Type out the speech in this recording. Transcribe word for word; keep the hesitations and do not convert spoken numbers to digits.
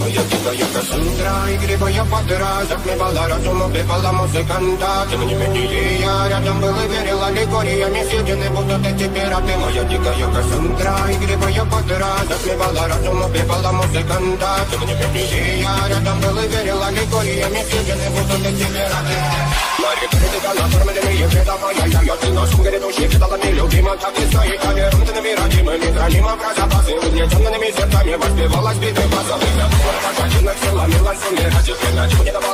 Моя дикая Кассандра, игривая подра, затмевала разум, убивала музыканта. Тем не менее я рядом был и верила легориями съедены будут эти пираты. Моя дикая Кассандра, игривая подра, затмевала разум, убивала музыканта. Тем не менее я рядом был и верила легориями съедены будут эти пираты. Мария передала формулями, предавая я ее ты нашим грядущим предалами любима, так и стоит повернутыми родимыми, хранимо про запасы, угнетенными сердцами воспевалась биты базовых. Один силами лансуми, а теперь начал не давать.